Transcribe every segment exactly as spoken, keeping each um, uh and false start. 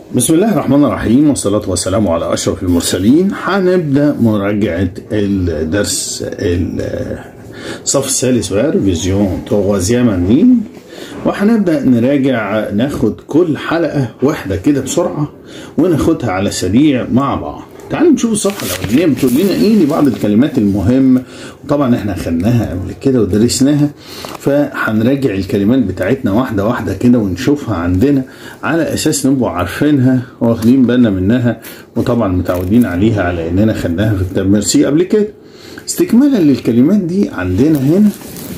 بسم الله الرحمن الرحيم، والصلاة والسلام على أشرف المرسلين. هنبدأ مراجعة الدرس الصف الثالث ريفيزيون تروازيام اني، وهنبدأ نراجع ناخد كل حلقة واحدة كده بسرعة وناخدها على سريع مع بعض. تعالوا نشوف الصفحة الأولانية بتقول لنا إيه لبعض الكلمات المهمة، وطبعا إحنا خدناها قبل كده ودرسناها، فهنراجع الكلمات بتاعتنا واحدة واحدة كده ونشوفها عندنا على أساس نبقوا عارفينها واخدين بالنا منها، وطبعا متعودين عليها على إننا خدناها في كتاب ميرسي قبل كده. استكمالا للكلمات دي عندنا هنا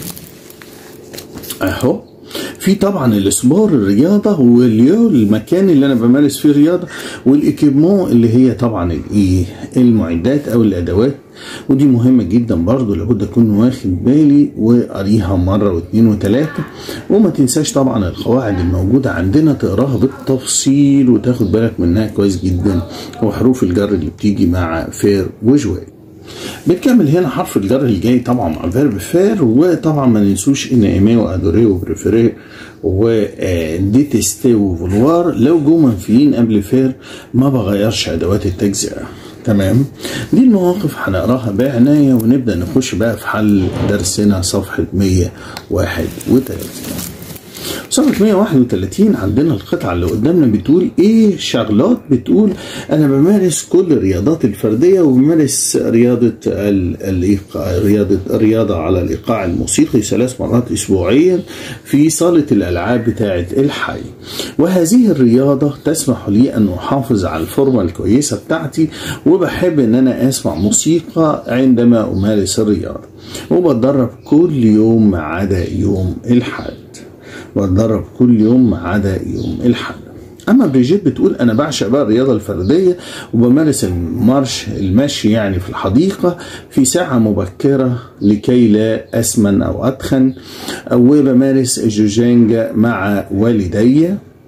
أهو في طبعا الاسبار الرياضه، واليو المكان اللي انا بمارس فيه رياضه، والايكيبمون اللي هي طبعا الايه المعدات او الادوات، ودي مهمه جدا برضو لابد اكون واخد بالي وقريها مره واثنين وثلاثه. وما تنساش طبعا القواعد الموجوده عندنا تقراها بالتفصيل وتاخد بالك منها كويس جدا، وحروف الجر اللي بتيجي مع فير وجوي. بنكمل هنا حرف الجر اللي جاي طبعا مع فيرب فير، وطبعا ما ننسوش ان ايمي وادوري وبريفيري وديتستي وفولوار لو جو منفيين قبل فير ما بغيرش ادوات التجزئه. تمام، دي المواقف هنقراها بعنايه، ونبدا نخش بقى في حل درسنا صفحه مية وواحد وثلاثين. صفحة مية وواحد وثلاثين عندنا القطعة اللي قدامنا بتقول ايه؟ شارلوت بتقول انا بمارس كل الرياضات الفردية، وبمارس رياضة الايقاع رياضة الرياضة على الايقاع الموسيقي ثلاث مرات اسبوعيا في صالة الالعاب بتاعة الحي، وهذه الرياضة تسمح لي ان احافظ على الفورمة الكويسة بتاعتي، وبحب ان انا اسمع موسيقى عندما امارس الرياضة، وبتدرب كل يوم ما عدا يوم الحد. واتدرب كل يوم ما عدا يوم الحد. اما بريجيت بتقول انا بعشق بقى الرياضه الفرديه، وبمارس المارش المشي يعني في الحديقه في ساعه مبكره لكي لا اسمن او اتخن، وبمارس الجوجينج مع والدي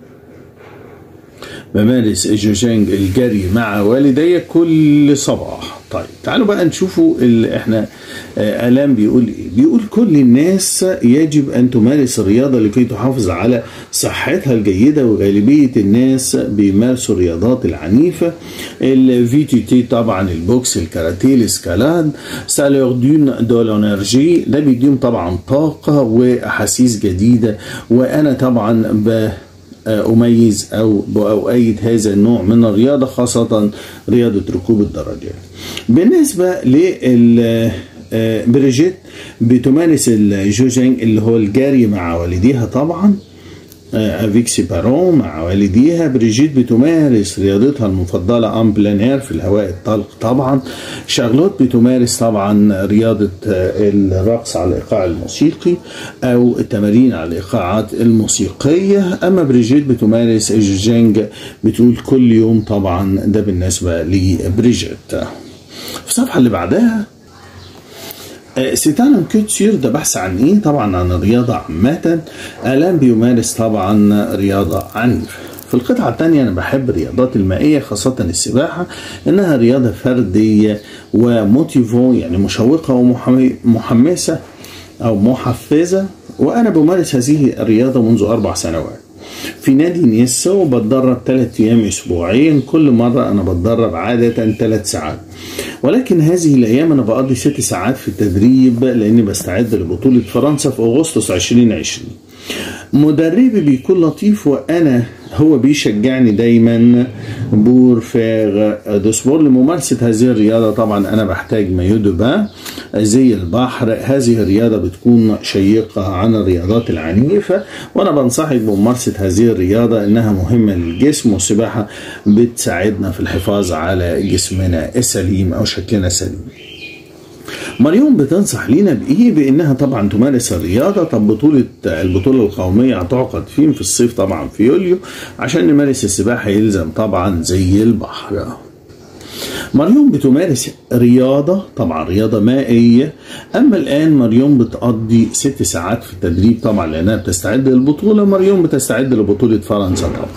بمارس الجوجينج الجري مع والدي كل صباح. طيب تعالوا بقى نشوفوا اللي احنا آه الان بيقول ايه. بيقول كل الناس يجب ان تمارس الرياضه لكي تحافظ على صحتها الجيده، وغالبيه الناس بيمارسوا الرياضات العنيفه، الفي تي تي طبعا، البوكس، الكاراتيه، الاسكالاد، سالور دون دو لونرجي، ده بيديهم طبعا طاقه واحاسيس جديده، وانا طبعا ب أميز أو أؤيد هذا النوع من الرياضة، خاصة رياضة ركوب الدراجات. بالنسبة لبريجيت بتمارس الجوجينج اللي هو الجري مع والديها طبعا، افيك سي بارون مع والديها. بريجيت بتمارس رياضتها المفضله ام بلانير في الهواء الطلق طبعا. شارلوت بتمارس طبعا رياضه الرقص على الايقاع الموسيقي او التمارين على الايقاعات الموسيقيه. اما بريجيت بتمارس الجوجينج بتقول كل يوم طبعا، ده بالنسبه لبريجيت. في الصفحه اللي بعدها سيتان كوتشير، ده بحث عن ايه؟ طبعا عن الرياضة عامة. الان بيمارس طبعا رياضة عنيفة. في القطعة الثانية انا بحب الرياضات المائية خاصة السباحة، انها رياضة فردية وموتيفون يعني مشوقة ومحمسة او محفزة، وانا بمارس هذه الرياضة منذ اربع سنوات في نادي نيسو، بتدرب ثلاث ايام اسبوعيا، كل مرة انا بتدرب عادة ثلاث ساعات، ولكن هذه الايام انا بقضي ست ساعات في التدريب لاني بستعد لبطولة فرنسا في اغسطس عشرين عشرين. مدربي بيكون لطيف، وانا هو بيشجعني دايما بور فيغ دوسبور لممارسة هذه الرياضة. طبعا انا بحتاج مايو دو بان زي البحر. هذه الرياضة بتكون شيقة عن الرياضات العنيفة، وانا بنصحك بممارسة هذه الرياضة، انها مهمة للجسم، والسباحة بتساعدنا في الحفاظ على جسمنا السليم او شكلنا السليم. مريم بتنصح لينا بايه؟ بانها طبعا تمارس الرياضه. طب بطوله البطوله القوميه هتعقد فين؟ في الصيف طبعا في يوليو، عشان نمارس السباحه يلزم طبعا زي البحر. مريم بتمارس رياضه طبعا رياضه مائيه. اما الان مريم بتقضي ست ساعات في التدريب طبعا لانها بتستعد للبطوله. مريم بتستعد لبطوله فرنسا طبعا.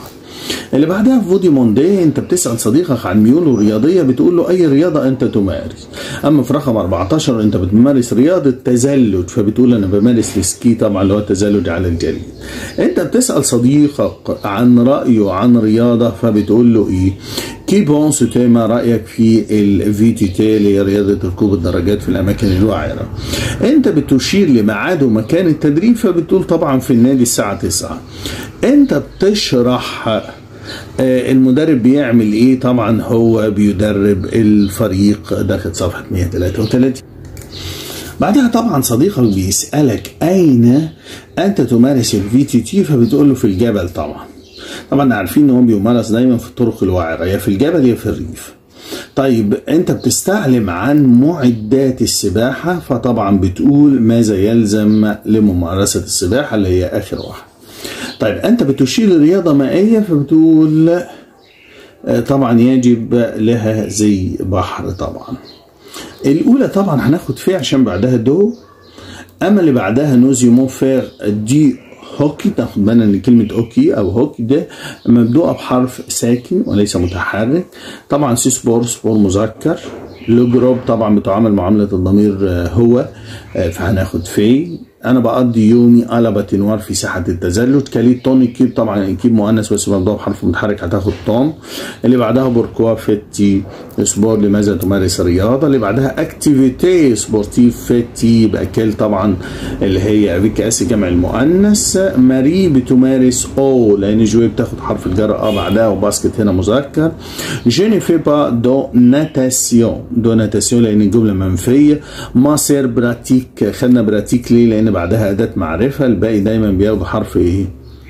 اللي بعدها في فودي موندي انت بتسأل صديقك عن ميوله الرياضية، بتقول له اي رياضة انت تمارس. اما في رقم أربعتاشر انت بتمارس رياضة تزلج، فبتقول انا بمارس السكي طبعا اللي هو التزلج على الجليد. انت بتسأل صديقك عن رأيه عن رياضة، فبتقول له ايه؟ كي بونس تي، ما رأيك في الفي تي تي اللي هي رياضة ركوب الدراجات في الأماكن الوعرة. أنت بتشير لميعاد ومكان التدريب، فبتقول طبعا في النادي الساعة تسعة. أنت بتشرح المدرب بيعمل إيه، طبعا هو بيدرب الفريق داخل صفحة مئة وثلاثة وثلاثين. بعدها طبعا صديقك بيسألك أين أنت تمارس الفي تي تي، فبتقول له في الجبل. طبعا طبعا عارفين ان هو بيمارس دايما في الطرق الوعرة، يا في الجبل يا في الريف. طيب انت بتستعلم عن معدات السباحة، فطبعا بتقول ماذا يلزم لممارسة السباحة اللي هي اخر واحد. طيب انت بتشير لرياضة مائية، فبتقول طبعا يجب لها زي بحر. طبعا الاولى طبعا هناخد فيها عشان بعدها دو، اما اللي بعدها نوزي موفير دي هوكي، تاخد بالنا ان كلمه اوكي او هوكي ده مبدوءه بحرف ساكن وليس متحرك. طبعا سي سبور، سبور مذكر. لو جروب طبعا بتعامل معامله الضمير هو، فهناخد في. انا بقضي يومي على باتينوار في ساحه التزلج. كاليت تون كيب، طبعا الكيب مؤنث بس مبدوء بحرف متحرك، هتاخد توم. اللي بعدها بوركوا فيتي سبور، لماذا تمارس الرياضه. اللي بعدها اكتيفيتي سبورتيف فيتي باكل، طبعا اللي هي افيك اس جمع المؤنث. ماري بتمارس او، لان جوي بتاخد حرف الجر اه بعدها، وباسكت هنا مذكر. جيني في با دو ناتاسيون، دو ناتاسيون لان الجمله منفيه. ما سير براتيك، خدنا براتيك ليه؟ لان بعدها أداة معرفة. الباقي دايما بياخدوا حرف ايه؟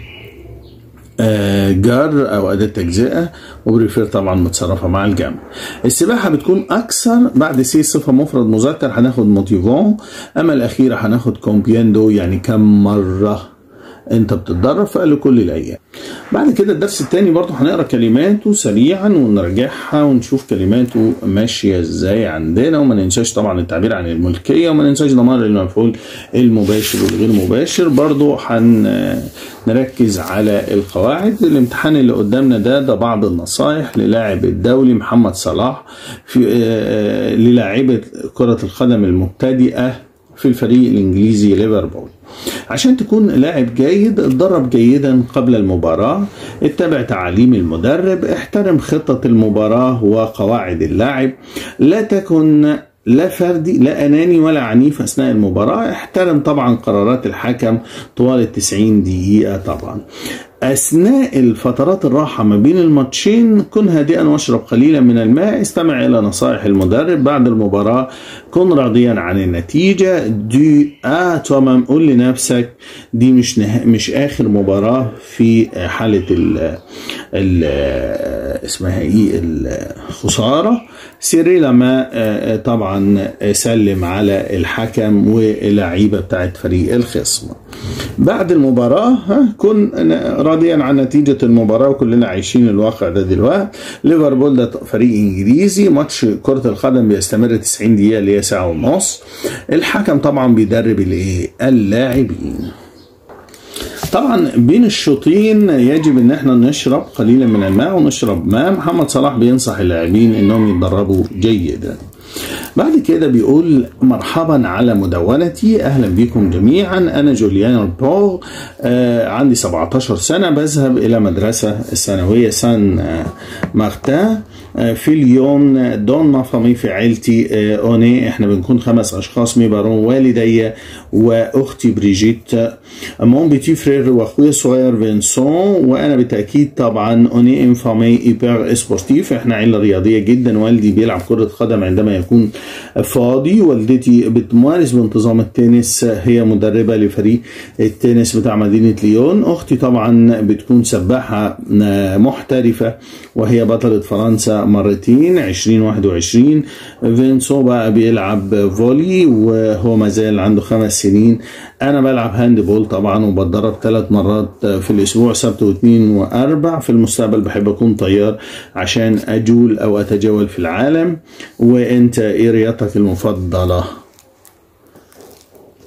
آه جر او أداة تجزئة، وبريفير طبعا متصرفة مع الجمع. السباحة بتكون أكثر، بعد سي صفة مفرد مذكر هناخد موتيفون، أما الأخيرة هناخد كومبياندو يعني كم مرة انت بتتدرب، فقال كل الايام. بعد كده الدرس الثاني برضه هنقرا كلماته سريعا ونرجعها ونشوف كلماته ماشيه ازاي عندنا، وما ننساش طبعا التعبير عن الملكيه، وما ننساش ضمائر المفعول المباشر والغير مباشر. برضه هنركز على القواعد. الامتحان اللي قدامنا ده ده بعض النصائح للاعب الدولي محمد صلاح في للاعيبه كره القدم المبتدئه في الفريق الانجليزي ليفربول. عشان تكون لاعب جيد، اتدرب جيدا قبل المباراة، اتبع تعاليم المدرب، احترم خطة المباراة وقواعد اللعب، لا تكن لا فردي لا أناني ولا عنيف أثناء المباراة، احترم طبعا قرارات الحكم طوال التسعين دقيقة. طبعا أثناء الفترات الراحة ما بين الماتشين كن هادئا واشرب قليلا من الماء، استمع إلى نصائح المدرب. بعد المباراة كن راضيا عن النتيجة. دي آه تمام، قول لنفسك دي مش نه... مش آخر مباراة في حالة ال ال اسمها إيه الخسارة. سيري لما طبعا سلم على الحكم واللعيبة بتاعت فريق الخصم. بعد المباراة ها كن راضيا عن نتيجة المباراة، وكلنا عايشين الواقع ده دلوقتي. ليفربول ده فريق انجليزي، ماتش كرة القدم بيستمر تسعين دقيقة اللي هي ساعة ونص. الحكم طبعا بيدرب الايه؟ اللاعبين. طبعا بين الشوطين يجب ان احنا نشرب قليلا من الماء ونشرب ماء. محمد صلاح بينصح اللاعبين انهم يتدربوا جيدا. بعد كده بيقول مرحبا على مدونتي، اهلا بكم جميعا، انا جوليان بور، آه عندي سبعتاشر سنة، بذهب الى مدرسة الثانوية سان آه مارتان. آه في اليوم دون ما فامي في عيلتي آه اوني، احنا بنكون خمس اشخاص، مي بارون والدي واختي بريجيت، مون بيتي فرير واخويا الصغير فينسون، وانا بالتاكيد طبعا اوني ان فامي ايبر سبورتيف، احنا عيله رياضيه جدا. والدي بيلعب كرة قدم عندما يكون فاضي، والدتي بتمارس بانتظام التنس، هي مدربة لفريق التنس بتاع مدينة ليون. أختي طبعا بتكون سباحة محترفة وهي بطلة فرنسا مرتين عشرين واحد وعشرين. فينسو بقى بيلعب فولي وهو مازال عنده خمس سنين. أنا بلعب هاند بول طبعا وبتدرب ثلاث مرات في الأسبوع، سبت واثنين وأربع. في المستقبل بحب أكون طيار عشان أجول أو أتجول في العالم. وأنت إيه رياضتك المفضلة؟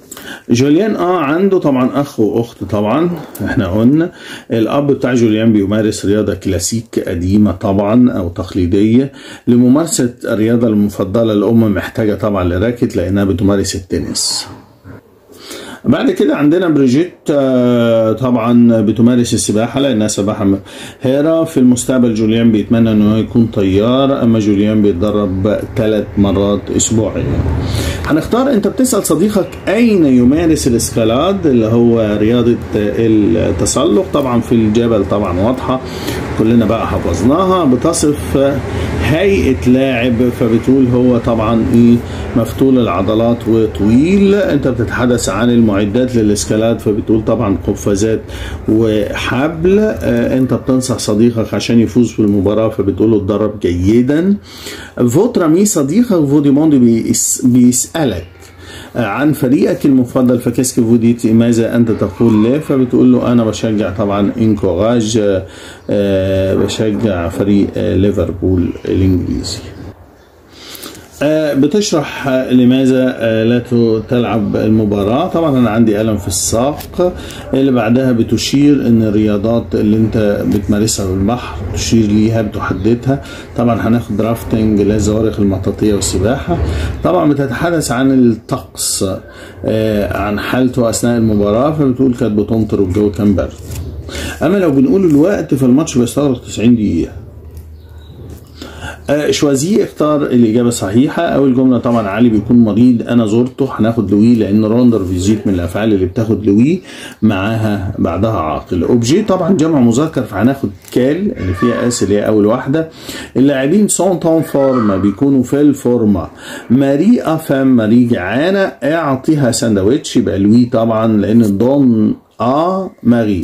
جوليان اه عنده طبعا اخ واخت. طبعا احنا قلنا الاب بتاع جوليان بيمارس رياضه كلاسيك قديمه طبعا او تقليديه. لممارسه الرياضه المفضله الام محتاجه طبعا لراكت لانها بتمارس التنس. بعد كده عندنا بريجيت طبعا بتمارس السباحة لأنها سباحة ماهرة. في المستقبل جوليان بيتمنى أنه يكون طيار، أما جوليان بيتدرب ثلاث مرات أسبوعيا. هنختار، أنت بتسأل صديقك أين يمارس الاسكالاد اللي هو رياضة التسلق. طبعا في الجبل طبعا واضحة كلنا بقى حفظناها. بتصف هيئة لاعب فبتقول هو طبعا ايه مفتول العضلات وطويل. انت بتتحدث عن المعدات للاسكالاد فبتقول طبعا قفازات وحبل. اه انت بتنصح صديقك عشان يفوز في المباراة فبتقول له اتدرب جيدا. فوترامي صديقك فوديموند بيس بيسألك عن فريقك المفضل فكاسك فوديت ماذا أنت تقول له؟ فبتقول له أنا بشجع طبعا إنكوراج، بشجع فريق ليفربول الإنجليزي. بتشرح لماذا لا تلعب المباراة. طبعا أنا عندي ألم في الساق. اللي بعدها بتشير أن الرياضات اللي أنت بتمارسها في البحر تشير ليها بتحددها. طبعا هناخد درافتنج اللي هي الزوارق المطاطية والسباحة. طبعا بتتحدث عن الطقس عن حالته أثناء المباراة فبتقول كانت بتمطر والجو كان برد. أما لو بنقول الوقت فالماتش بيستغرق تسعين دقيقة. شوازي اختار الإجابة الصحيحة. أول جملة طبعا علي بيكون مريض أنا زرته. هناخد لوي لأن روندر فيزيت من الأفعال اللي بتاخد لوي معاها بعدها عاقل. أوبجي طبعا جمع مذكر فهناخد كال اللي فيها اس اللي هي أول واحدة. اللاعبين سون تون فورما بيكونوا في الفورما. ماري أفام ماري جعانة اعطيها ساندويتش يبقى لوي طبعا لأن دون آ ماري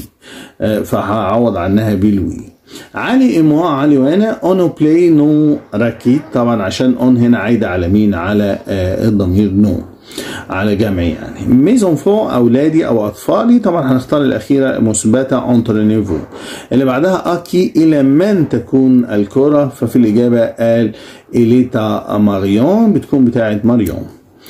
فهعوض عنها بلوي. علي إمواء علي وانا اونو بلاي نو راكيت. طبعا عشان اون هنا عايدة على مين؟ على آه الضمير نو على جمع يعني. ميزون فو اولادي او اطفالي. طبعا هنختار الاخيرة مثبتة انترينيفو. اللي بعدها اكي الى من تكون الكرة ففي الاجابة قال اليتا ماريون بتكون بتاعت ماريون.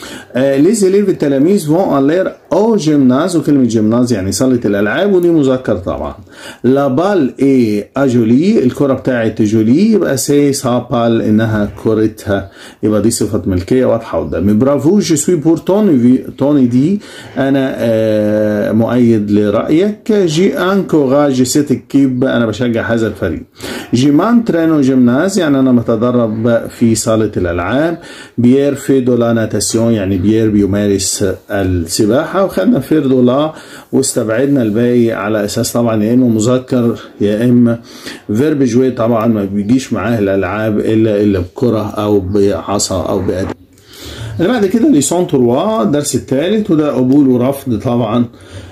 ليز ليف التلاميذ فون الير او جيمناز وكلمة جيمناز يعني صالة الالعاب ودي مذكر طبعا. لا بال اي اجولي الكرة بتاعت جولي يبقى سي سابال انها كرتها يبقى دي صفة ملكية واضحة قدامي. برافو جو سوي بور توني توني دي انا آه مؤيد لرأيك. جي انكوراج سيت كيب انا بشجع هذا الفريق. جيمان ترينو جيمناز يعني انا بتدرب في صالة الالعاب. بيير في دولا ناتاسيون يعني بيير بيمارس السباحة. وخدنا فيردولا واستبعدنا الباقي على اساس طبعا يا اما مذكر يا اما فيرب جوي. طبعا ما بيجيش معاه الالعاب الا الا بكرة او بعصا او بأداة. اللي بعد كده ليسون تروا الدرس الثالث وده قبول ورفض طبعا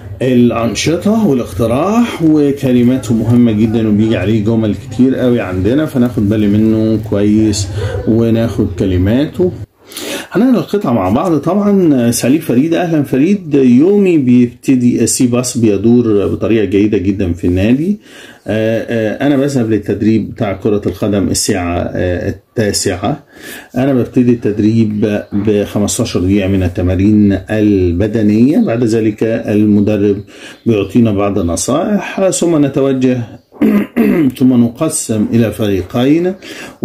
الأنشطة والاقتراح وكلماته مهمة جدا وبيجي عليه جمل كتير قوي عندنا فناخد بالي منه كويس وناخد كلماته. هنقرا القطعة مع بعض. طبعا سالي فريد اهلا فريد. يومي بيبتدي سي باص بيدور بطريقة جيدة جدا في النادي. انا بذهب للتدريب بتاع كرة القدم الساعة التاسعة. انا ببتدي التدريب ب خمستاشر دقيقة من التمارين البدنية. بعد ذلك المدرب بيعطينا بعض النصائح ثم نتوجه ثم نقسم الى فريقين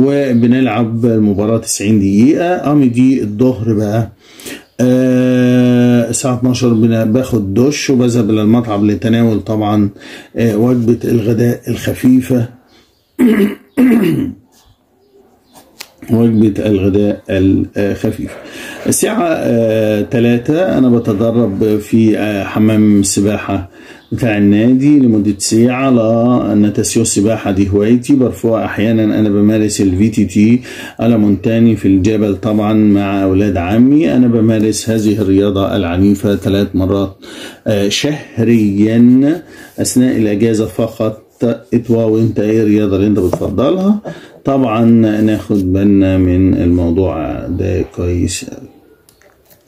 وبنلعب المباراة تسعين دقيقة. قامي دي الظهر بقى الساعة اتناشر باخد دش وبذهب الى المطعم لتناول طبعا وجبة الغداء الخفيفة وجبة الغداء الخفيف. الساعة ثلاثة أنا بتدرب في حمام السباحة بتاع النادي لمدة ساعة. لا النتاسيو السباحة دي هوايتي برفوها أحيانا. أنا بمارس الفي تي تي على مونتاني في الجبل طبعا مع أولاد عمي. أنا بمارس هذه الرياضة العنيفة ثلاث مرات شهريا أثناء الأجازة فقط. اتوا وانت ايه الرياضة اللي انت بتفضلها؟ طبعا ناخد بالنا من الموضوع ده كويس.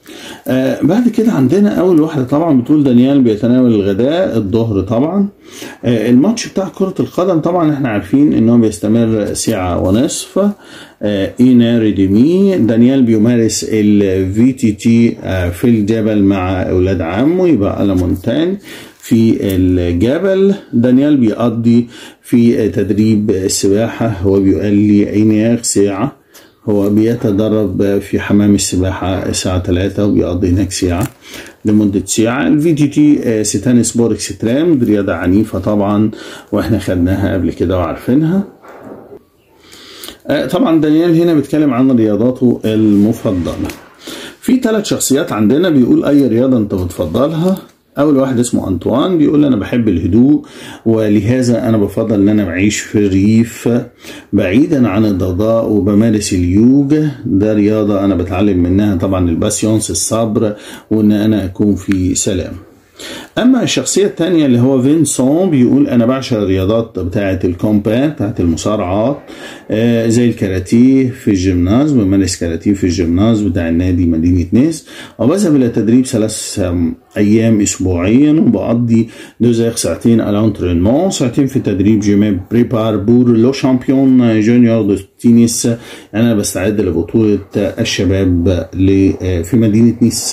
آه بعد كده عندنا اول واحدة طبعا بتقول دانيال بيتناول الغداء الظهر طبعا. الماتش بتاع كرة القدم طبعا احنا عارفين انه بيستمر ساعة ونصف. اينار ديمي دانيال بيمارس الفي تي تي في الجبل مع اولاد عمه، يبقى على مونتان في الجبل. دانيال بيقضي في تدريب السباحة، هو بيقال لي اينار ساعة، هو بيتدرب في حمام السباحة الساعة ثلاثة وبيقضي هناك ساعة لمدة ساعة. الفي تي تي ستان سبور اكستريم، دي رياضة عنيفة طبعا واحنا خدناها قبل كده وعارفينها. طبعا دانيال هنا بيتكلم عن رياضاته المفضلة. في ثلاث شخصيات عندنا بيقول اي رياضة انت بتفضلها. اول واحد اسمه انطوان بيقول انا بحب الهدوء ولهذا انا بفضل ان انا بعيش في الريف بعيدا عن الضوضاء وبمارس اليوجا. ده رياضة انا بتعلم منها طبعا الباسيونس، الصبر، وان انا اكون في سلام. اما الشخصيه الثانيه اللي هو فينسون بيقول انا بعشق الرياضات بتاعه الكومبات، بتاعه المصارعات، آه زي الكاراتيه في الجيمناز، بمارس كاراتيه في الجيمناز بتاع النادي مدينه نيس، وبذهب الى تدريب ثلاث ايام اسبوعيا وبقضي دوزاخ ساعتين على انترينمون، ساعتين في التدريب. جيمي بريبار بور لو شامبيون جونيور دو تينيس، انا بستعد لبطوله الشباب في مدينه نيس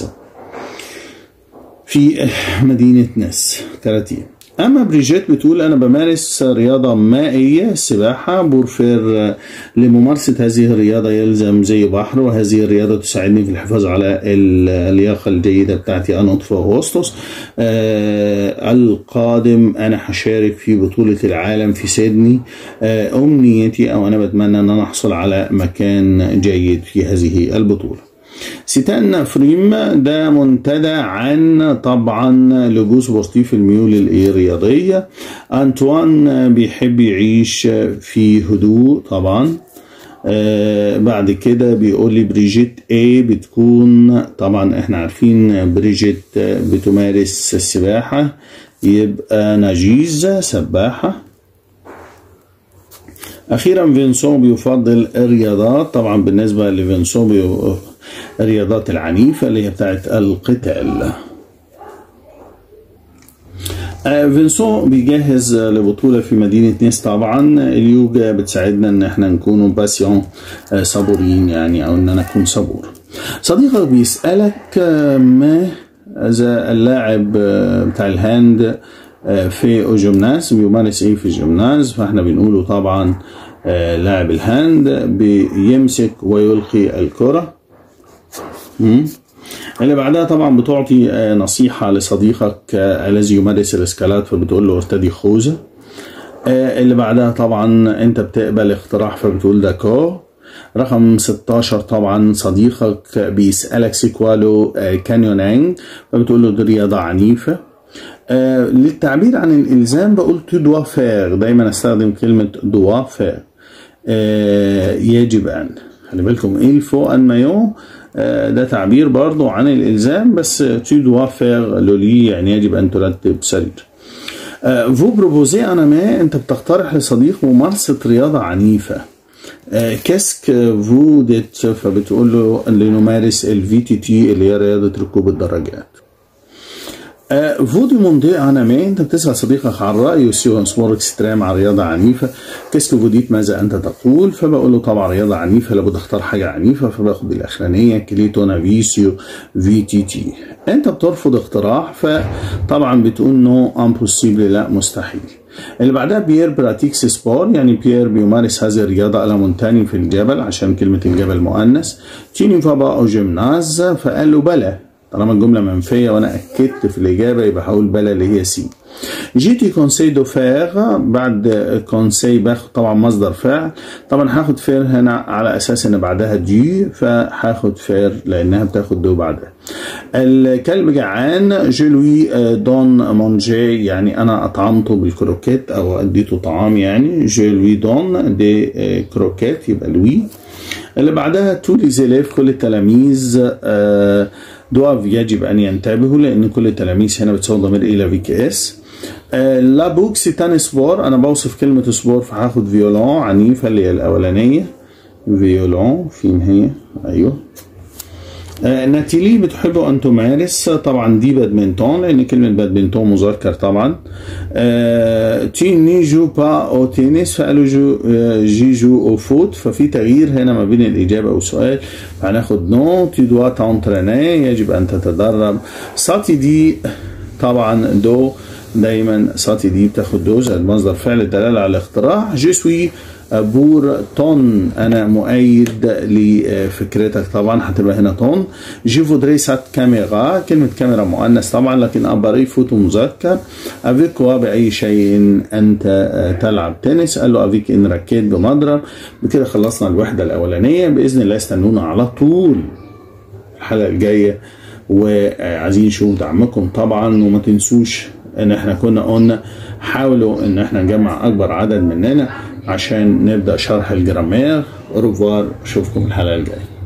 في مدينة نيس كاراتيه. أما بريجيت بتقول أنا بمارس رياضة مائية السباحة، بورفير لممارسة هذه الرياضة يلزم زي بحر، وهذه الرياضة تساعدني في الحفاظ على اللياقة الجيدة بتاعتي. أنا أطفى أغسطس آه القادم أنا هشارك في بطولة العالم في سيدني. آه أمنيتي أو أنا بتمنى أن أنا أحصل على مكان جيد في هذه البطولة. ستان فريم ده منتدى عن طبعا لجوء سبورتيف الميول الرياضية. أنطوان بيحب يعيش في هدوء طبعا. آه بعد كده بيقول لي بريجيت ايه بتكون طبعا احنا عارفين بريجيت بتمارس السباحة، يبقى ناجيز سباحة. أخيرا فينسون بيفضل الرياضات، طبعا بالنسبة لفينسون بي... الرياضات العنيفة اللي هي بتاعت القتال. فينسون بيجهز لبطولة في مدينة نيس. طبعا اليوجا بتساعدنا ان احنا نكون باسيون صبورين يعني، او ان انا اكون صبور. صديقك بيسألك ما اذا اللاعب بتاع الهاند في الجيمناز بيمارس ايه في الجيمناز، فاحنا بنقوله طبعا لاعب الهاند بيمسك ويلقي الكرة. اللي بعدها طبعا بتعطي نصيحة لصديقك الذي يمارس الاسكالات، فبتقول له ارتدي خوذة. اللي بعدها طبعا انت بتقبل اقتراح فبتقول داكو. رقم ستاشر طبعا صديقك بيسألك سيكوالو كانيونينج، فبتقول له دي رياضة عنيفة. آه للتعبير عن الإلزام بقول تو دوا فير، دايما استخدم كلمة دوا فير. آه يجب أن، خلي بالكم إيه الفو أن مايو، آه ده تعبير برضو عن الإلزام، بس تو دوا فير لولي يعني يجب أن ترتب سرير. آه فو بروبوزي أنا ما، أنت بتقترح لصديق ممارسة رياضة عنيفة. آه كاسك فو ديت، فبتقول له لنمارس الفي تي تي اللي هي رياضة ركوب الدراجات. فودي موندي انا ما، انت بتسأل صديقك عن رأيه سيو سبور اكستريم على رياضة عنيفة. كاسكو فوديت ماذا انت تقول، فبقول له طبعا رياضة عنيفة لابد اختار حاجة عنيفة، فباخد الاخرانية كليتو نافيسيو في تي تي. انت بترفض اقتراح فطبعا بتقول نو امبوسيبل، لا مستحيل. اللي بعدها بيير براتيكس سبور، يعني بيير بيمارس هذه الرياضة على مونتاني في الجبل عشان كلمة الجبل مؤنث. تيني فابا او جيمناز، فقال له بلى، طالما الجملة منفية وانا اكدت في الاجابة يبقى هقول بلا اللي هي سي. جيتي كونسي دو فير، بعد كونسي باخد طبعا مصدر فعل، طبعا هاخد فير هنا على اساس ان بعدها دي، فهاخد فير لانها بتاخد دو بعدها. الكلب جعان، جلوي دون مونجي، يعني انا اطعمته بالكروكيت او اديته طعام، يعني جلوي دون دي كروكيت يبقى لوي. اللي بعدها تو لي زيليف، كل التلاميذ آه دواف يجب ان ينتبهوا، لان كل التلاميذ هنا بتصور ضمير الى في كي اس. آه لا بوكس تاني سبور، انا بوصف كلمه سبور فهاخد فيولون عنيفه اللي هي الاولانيه، فيولون فين هي، ايوه. ناتيلي بتحب أن تمارس، طبعا دي بادمنتون لأن كلمة بادمنتون مذكر طبعا. تي نيجو با أو تنس فقالوا جو جيجو أو فوت، ففي تغيير هنا ما بين الإجابة والسؤال، فهناخد نو. تي دوا تونتريني يجب أن تتدرب. ساتي دي طبعا دو، دايما ساتي دي بتاخد دو زائد مصدر فعل الدلالة على الاختراع. جو سوي بور تون، انا مؤيد لفكرتك طبعا هتبقى هنا تون. جي فودري سات كاميرا، كلمه كاميرا مؤنث طبعا لكن اباري فوتو مذكر. افيك باي شيء انت تلعب تنس، قال له افيك ان راكيت بمضرب. بكده خلصنا الوحده الاولانيه، باذن الله استنونا على طول الحلقه الجايه، وعايزين نشوف دعمكم طبعا. وما تنسوش ان احنا كنا قلنا حاولوا ان احنا نجمع اكبر عدد مننا عشان نبدأ شرح الجرامير. أوروفوار، أشوفكم الحلقة الجاية.